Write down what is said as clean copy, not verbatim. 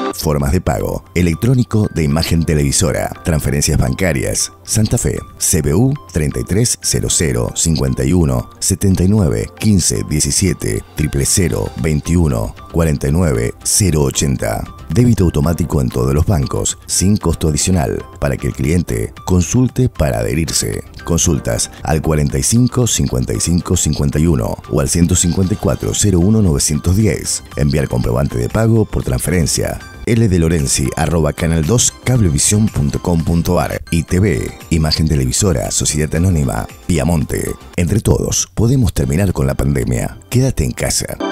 Formas de pago: electrónico de imagen televisora, transferencias bancarias. Santa Fe, CBU 3300 51 79 15 17 000 21 49 080. Débito automático en todos los bancos, sin costo adicional, para que el cliente consulte para adherirse. Consultas al 45 55 51 o al 154 01 910. Enviar comprobante de pago por transferencia. ldelorenzi@canal2cablevisión.com.ar. ITV, Imagen Televisora, Sociedad Anónima, Piamonte. Entre todos podemos terminar con la pandemia. Quédate en casa.